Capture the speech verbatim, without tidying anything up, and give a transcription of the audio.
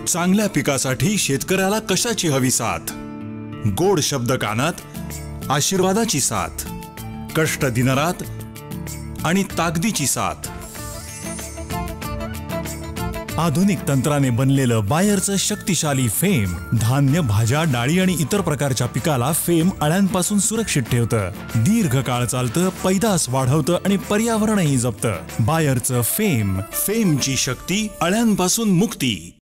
चांगल्या पिकासाठी शेतकऱ्याला कशाची हवी साथ? गोड शब्द कानात, आशीर्वादाची साथ, कष्ट दिनरात आणि ताकदीची साथ. आधुनिक तंत्राने बनलेलं बायरचं शक्तिशाली फेम धान्य, भाज्या, डाळी आणि इतर प्रकारच्या पिकाला फेम अळ्यांपासून सुरक्षित ठेवतं, दीर्घकाळ चालतं, पैदास वाढवतं आणि पर्यावरणही जपतं. बायरचं फेम, फेमची शक्ती, अळ्यांपासून मुक्ती.